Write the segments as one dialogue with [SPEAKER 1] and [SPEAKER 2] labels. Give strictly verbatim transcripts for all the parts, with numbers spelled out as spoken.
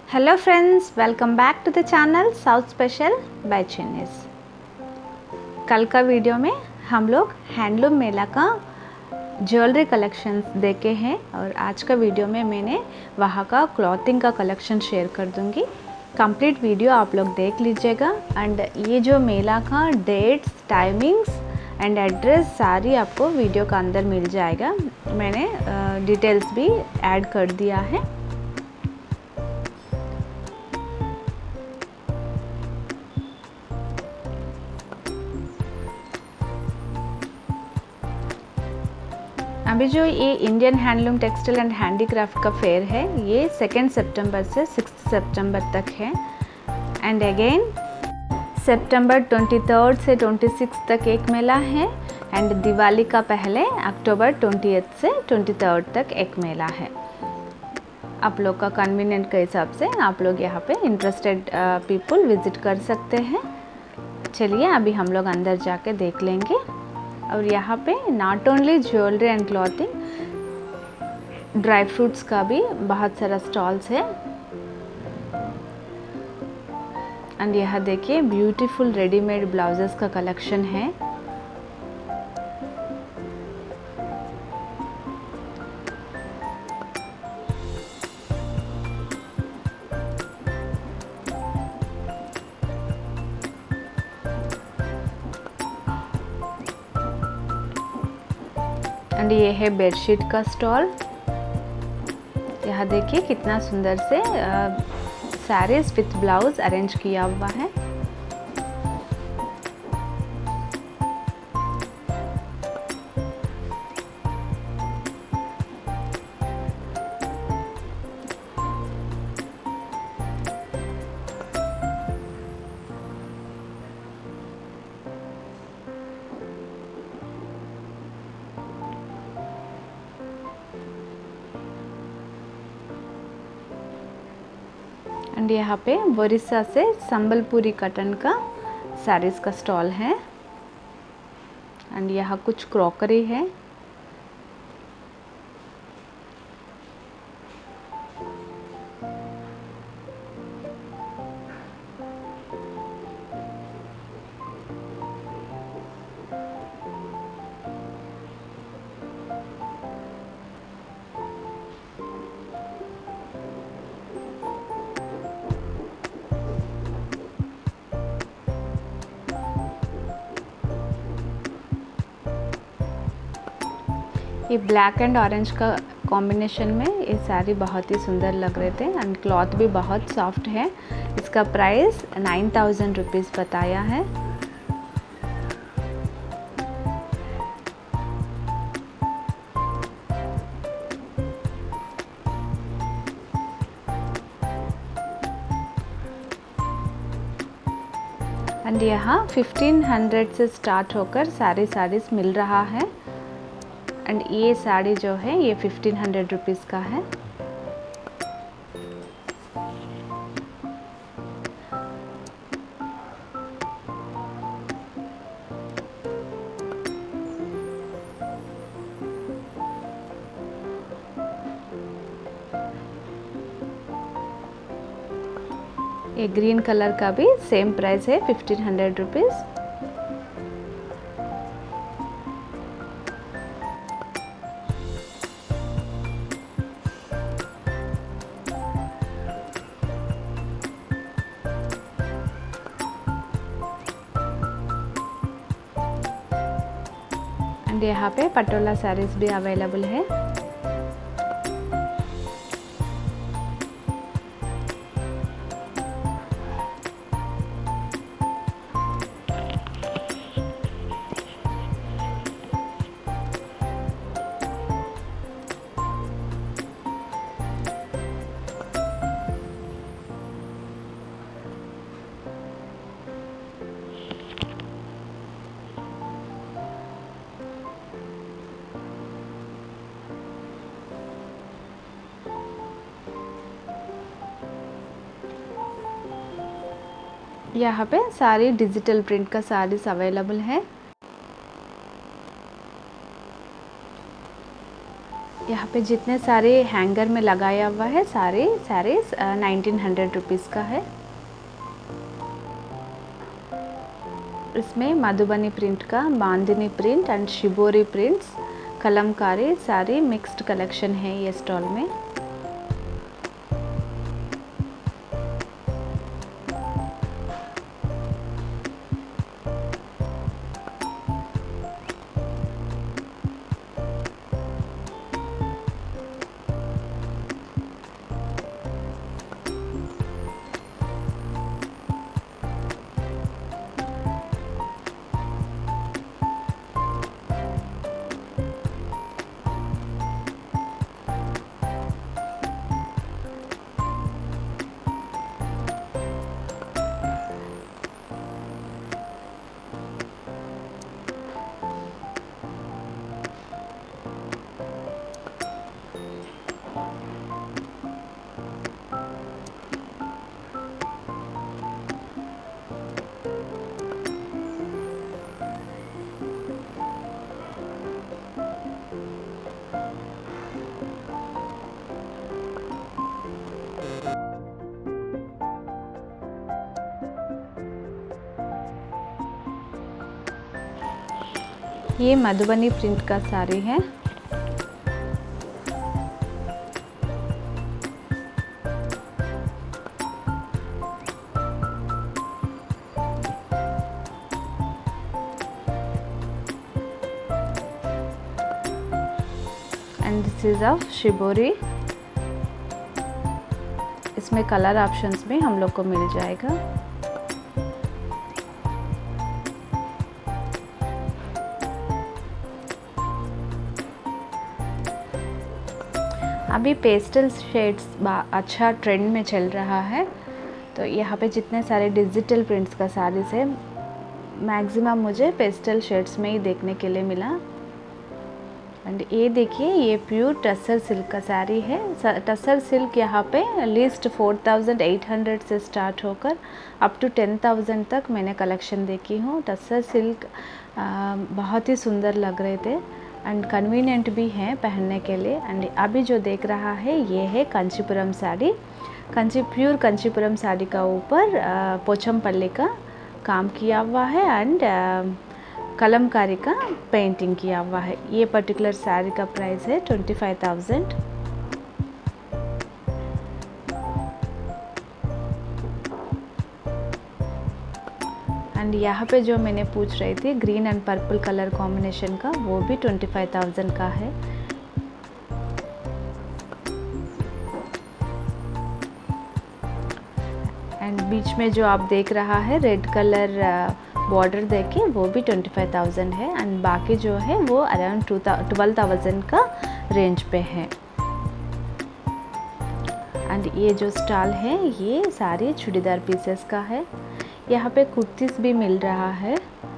[SPEAKER 1] Hello friends, welcome back to the channel south special by चिन्नीस। कल का video में हम लोग हैंडलूम मेला का ज्वेलरी कलेक्शंस देखे हैं और आज का वीडियो में मैंने वहाँ का क्लॉथिंग का कलेक्शन शेयर कर दूँगी। कंप्लीट वीडियो आप लोग देख लीजिएगा एंड ये जो मेला का डेट्स, टाइमिंग्स एंड एड्रेस सारी आपको वीडियो का अंदर मिल जाएगा। मैंने डिटेल्स भी ऐड कर दिया है। अभी जो ये Indian handloom textile and handicraft का फेयर है, ये सेकेंड सितंबर से सिक्स्थ सितंबर तक है एंड अगेन सितंबर तेईस से छब्बीस तक एक मेला है एंड दिवाली का पहले अक्टूबर बीस से तेईस तक एक मेला है। आप लोग का कन्वीनियंट के हिसाब से आप लोग यहाँ पे इंटरेस्टेड पीपल विजिट कर सकते हैं। चलिए अभी हम लोग अंदर जाके देख लेंगे। और यहाँ पे not only jewellery and clothing, dry fruits का भी बहुत सारा स्टॉल्स है एंड यहाँ देखिए ब्यूटीफुल रेडीमेड ब्लाउजेस का कलेक्शन है। एंड ये है बेडशीट का स्टॉल। यहाँ देखिए कितना सुंदर से साड़ीज विथ ब्लाउज अरेंज किया हुआ है। एंड यहाँ पे बोरिसा से संबलपुरी कॉटन का साड़ीज़ का स्टॉल है एंड यहाँ कुछ क्रॉकरी है। ये ब्लैक एंड ऑरेंज का कॉम्बिनेशन में ये साड़ी बहुत ही सुंदर लग रहे थे एंड क्लॉथ भी बहुत सॉफ्ट है। इसका प्राइस नाइन थाउजेंड रुपीज़ बताया है। एंड यहाँ फिफ्टीन हंड्रेड से स्टार्ट होकर सारी साड़ीज़ मिल रहा है एंड ये साड़ी जो है ये फिफ्टीन हंड्रेड रुपीज़ का है। ये ग्रीन कलर का भी सेम प्राइस है, फिफ्टीन हंड्रेड रुपीज़। एंड यहाँ पे पटोला साड़ीज भी अवेलेबल है। यहाँ पे सारी डिजिटल प्रिंट का साड़ीज अवेलेबल है। यहाँ पे जितने सारे हैंगर में लगाया हुआ है सारे साड़ीज नाइनटीन हंड्रेड रुपीज़ का है। इसमें मधुबनी प्रिंट का, Bandhani print and shibori prints, Kalamkari सारी मिक्स्ड कलेक्शन है ये स्टॉल में। ये मधुबनी प्रिंट का साड़ी है। And this is of shibori. इसमें कलर ऑप्शंस भी हम लोग को मिल जाएगा। अभी पेस्टल शेड्स अच्छा ट्रेंड में चल रहा है, तो यहाँ पे जितने सारे डिजिटल प्रिंट्स का साड़ीज़ है मैक्सिमम मुझे पेस्टल शेड्स में ही देखने के लिए मिला। एंड ये देखिए, ये प्योर टसर सिल्क का साड़ी है। टसर सिल्क यहाँ पे list four thousand eight hundred से स्टार्ट होकर अप टू टेन थाउजेंड तक मैंने कलेक्शन देखी हूँ। टसर सिल्क बहुत ही सुंदर लग रहे थे एंड कन्वीनियंट भी हैं पहनने के लिए। एंड अभी जो देख रहा है ये है कंचीपुरम साड़ी। कंची प्योर कंचीपुरम साड़ी का ऊपर पोचमपल्ली का काम किया हुआ है एंड कलमकारी का पेंटिंग किया हुआ है। ये पर्टिकुलर साड़ी का प्राइस है ट्वेंटी फाइव थाउजेंड। एंड यहाँ पे जो मैंने पूछ रही थी green and purple colour combination का, वो भी ट्वेंटी फाइव थाउजेंड का है। एंड बीच में जो आप देख रहा है रेड कलर बॉर्डर देखिए, वो भी ट्वेंटी फाइव थाउजेंड है। एंड बाकी जो है वो अराउंड टू ट्वेल्व थाउजेंड का रेंज पे है। एंड ये जो स्टाइल है ये सारी चूड़ीदार पीसेस का है। यहाँ पे कुर्तीस भी मिल रहा है।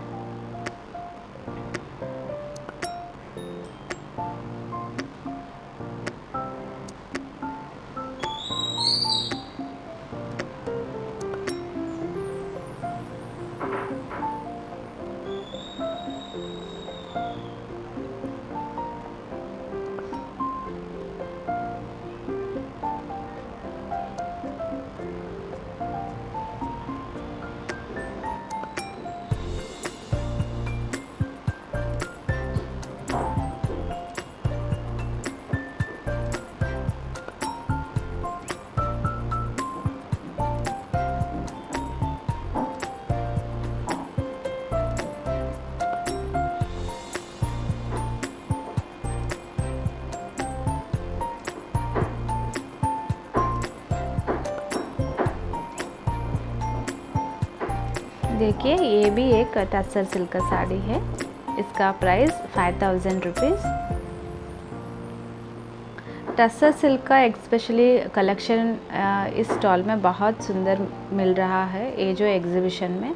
[SPEAKER 1] देखिए, ये भी एक टसर सिल्क का साड़ी है। इसका price five thousand rupees. Tussar silk का स्पेशली कलेक्शन इस स्टॉल में बहुत सुंदर मिल रहा है, ये जो एग्जीबिशन में।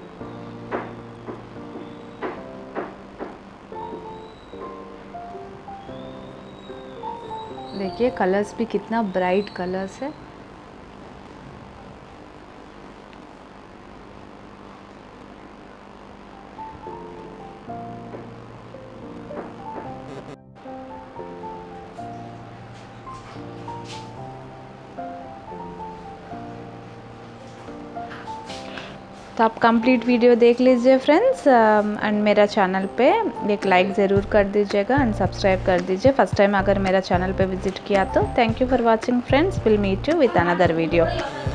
[SPEAKER 1] देखिए कलर्स भी कितना ब्राइट कलर्स है। तो आप कंप्लीट वीडियो देख लीजिए फ्रेंड्स, एंड मेरा चैनल पे एक लाइक ज़रूर कर दीजिएगा एंड सब्सक्राइब कर दीजिए फर्स्ट टाइम अगर मेरा चैनल पे विजिट किया तो। Thank you for watching friends, will meet you with another video.